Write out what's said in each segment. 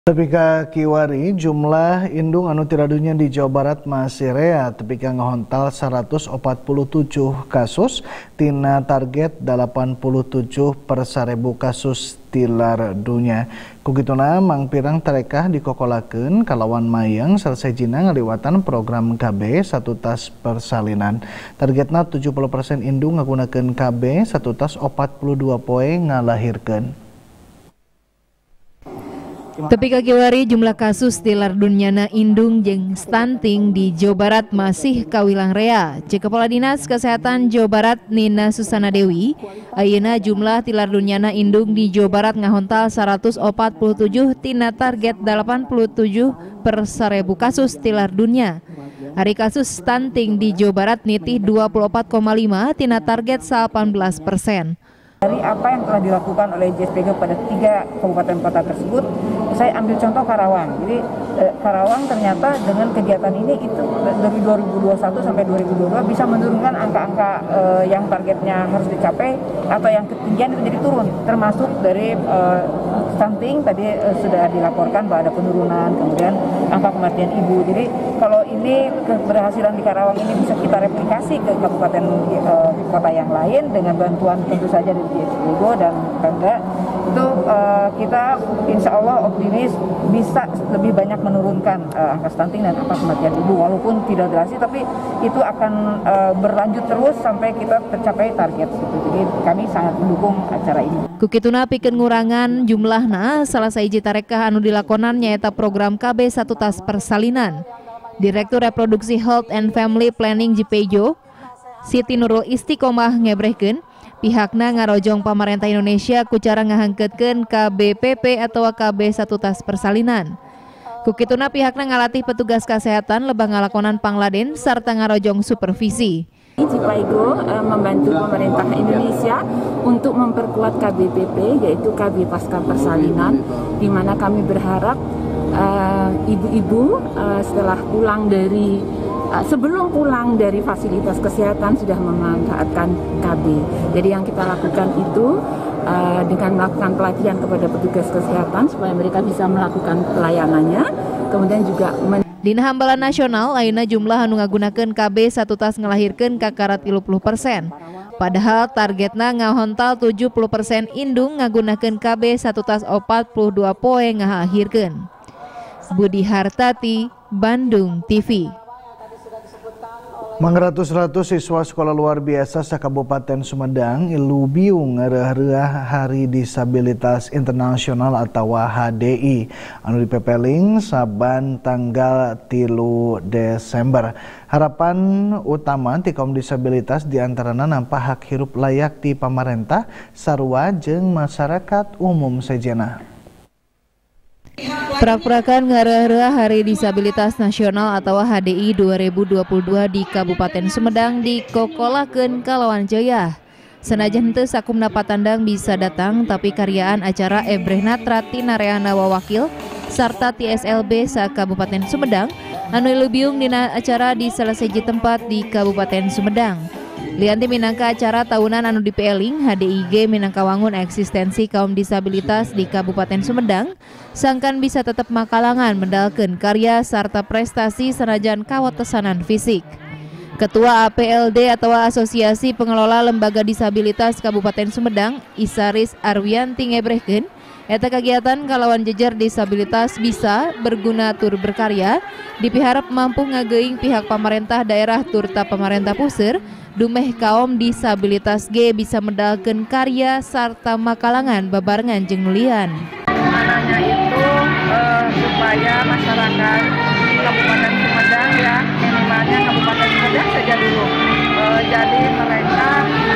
Tepika kiwari jumlah indung anu tiradunya di Jawa Barat masih rea tepika ngahontal 147 kasus tina target 87 per 1000 kasus tilar dunia. Kugituna Mang Pirang tarekah dikokolakeun kalawan mayang selesai jina ngaliwatan program KB satu tas persalinan. Targetna 70% indung ngagunakeun KB satu tas 42 poe ngalahirkeun. Tepika kiwari jumlah kasus tilar dunyana indung jeung stunting di Jawa Barat masih kawilang rea. Cek Kepala Dinas Kesehatan Jawa Barat Nina Susana Dewi, ayeuna jumlah tilar dunyana indung di Jawa Barat ngahontal 147 tina target 87 per 1000 kasus tilar dunia. Hari kasus stunting di Jawa Barat nitih 24,5 tina target 18%. Dari apa yang telah dilakukan oleh JSPG pada 3 kabupaten kota tersebut, saya ambil contoh Karawang. Jadi Karawang ternyata dengan kegiatan ini itu dari 2021 sampai 2022 bisa menurunkan angka-angka yang targetnya harus dicapai atau yang ketinggian itu jadi turun. Termasuk dari stunting tadi sudah dilaporkan bahwa ada penurunan, kemudian angka kematian ibu. Jadi kalau ini keberhasilan di Karawang ini bisa kita replikasi ke kabupaten kota yang lain dengan bantuan tentu saja dari JSPG dan Pemda, itu kita insya Allah optimis bisa lebih banyak menurunkan angka stunting dan angka kematian ibu, walaupun tidak drastis tapi itu akan berlanjut terus sampai kita tercapai target gitu. Jadi kami sangat mendukung acara ini. Kukituna pikeun ngurangan jumlahna salah sahiji tarekah anu dilakonan nyaeta program KB satu tas persalinan. Direktur Reproduksi Health and Family Planning JPEJO, Siti Nurul Istiqomah ngebrehkeun pihakna ngarojong pamarentah Indonesia ku cara ngahangkeutkeun KBPP atau KB satu tas persalinan. Kukituna pihakna ngalatih petugas kesehatan lebah ngalakonan pangladen sarta ngarojong supervisi. JPEJO membantu pemerintah Indonesia untuk memperkuat KBPP yaitu KB pasca persalinan, di mana kami berharap ibu-ibu setelah pulang dari sebelum pulang dari fasilitas kesehatan sudah memanfaatkan KB. Jadi yang kita lakukan itu dengan melakukan pelatihan kepada petugas kesehatan supaya mereka bisa melakukan pelayanannya, kemudian juga Dina Hambalan Nasional ayeuna jumlah anu ngagunakeun KB satu tas ngelahirkeun kakarat 30%. Padahal targetna ngahontal 70% indung ngagunakeun KB satu tas 42 poe ngalahirkeun. Budi Hartati, Bandung TV. Mangratus-ratus siswa sekolah luar biasa Kabupaten Sumedang ilubiung ngeureuh Hari Disabilitas Internasional atau HDI anu dipepeling saban tanggal 3 Desember. Harapan utama ti kaum disabilitas diantarana nampa hak hirup layak di pamarentah sarua jeung masyarakat umum sejenna. Perak-perakan ngareuh Hari Disabilitas Nasional atau HDI 2022 di Kabupaten Sumedang dikokolakeun kalawan jaya. Senajan henteu sakumna patandang bisa datang, tapi karyaan acara Ebrehnatra tina reana wawakil sarta TSLB sa Kabupaten Sumedang anu lubiung dina acara di salah siji tempat di Kabupaten Sumedang. Lianti minangka acara tahunan anu dipeeling HDIG minangka wangun eksistensi kaum disabilitas di Kabupaten Sumedang sangkan bisa tetap makalangan mendalkeun karya sarta prestasi sanajan kawatesanan fisik. Ketua APLD atau Asosiasi Pengelola Lembaga Disabilitas Kabupaten Sumedang Isaris Arwianti ngebrehkeun eta kegiatan kalawan jejer disabilitas bisa berguna tur berkarya dipiharap mampu ngageuing pihak pamarentah daerah turta pamarentah puseur dumeh kaum disabilitas G bisa medalkeun karya sarta makalangan babarengan jeung nulian. Mananya itu supaya masyarakat di Kabupaten Sumedang ya minimalnya Kabupaten Sumedang saja dulu jadi mereka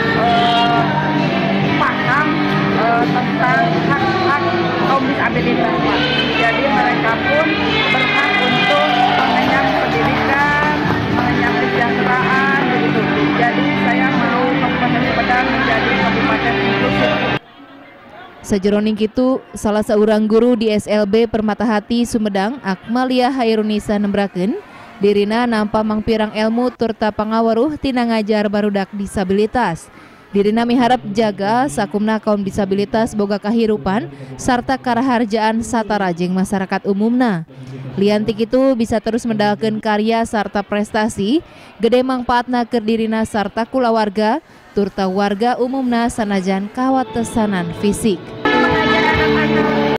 paham tentang hak-hak kaum disabilitas. Jadi mereka pun berhak untuk mengenyam pendidikan, mengenyam kesejahteraan begitu. Jadi saya mau Kabupaten Sumedang menjadi kabupaten inklusif. Sajeroning kitu, salah seorang guru di SLB Permatahati Sumedang, Akmalia Hairunisa nembrakeun, dirina nampa mangpirang ilmu turta pangaweruh tina ngajar barudak disabilitas. Dirina miharep jaga sakumna kaum disabilitas boga kahirupan sarta karaharjaan satara jeung masyarakat umumna. Lian ti kitu bisa terus mendalkeun karya sarta prestasi gede mangpaatna keur dirina sarta kulawarga turta warga umumna sanajan kawatesanan fisik.